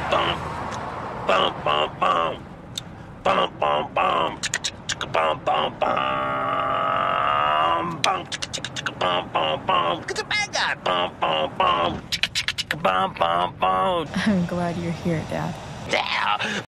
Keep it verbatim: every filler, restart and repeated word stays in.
bum, bum, bum, bum, bum, bum, bum, chicka, chicka, bum, bum, bum, bum, chicka, chicka, chicka, bum, bum, bum. Look at the bad guy, bum, bum, bum, chicka, chicka, chicka, bum, bum, bum. I'm glad you're here, Dad. Yeah.